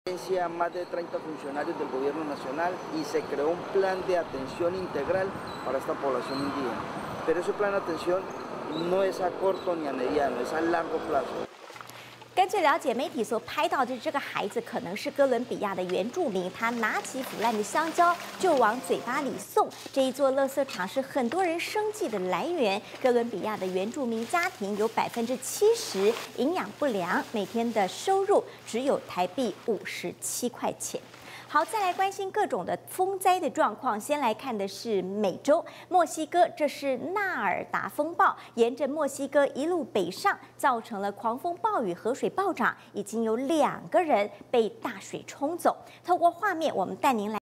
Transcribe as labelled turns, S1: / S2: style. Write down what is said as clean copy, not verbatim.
S1: A más de 30 funcionarios del gobierno nacional y se creó un plan de atención integral para esta población indígena. Pero ese plan de atención no es a corto ni a mediano, es a largo plazo。
S2: 根据了解，媒体所拍到的这个孩子可能是哥伦比亚的原住民，他拿起腐烂的香蕉就往嘴巴里送。这一座垃圾场是很多人生计的来源。哥伦比亚的原住民家庭有70%营养不良，每天的收入只有台币57块钱。 好，再来关心各种的风灾的状况。先来看的是美洲墨西哥，这是纳尔达风暴，沿着墨西哥一路北上，造成了狂风暴雨、河水暴涨，已经有2个人被大水冲走。透过画面，我们带您来。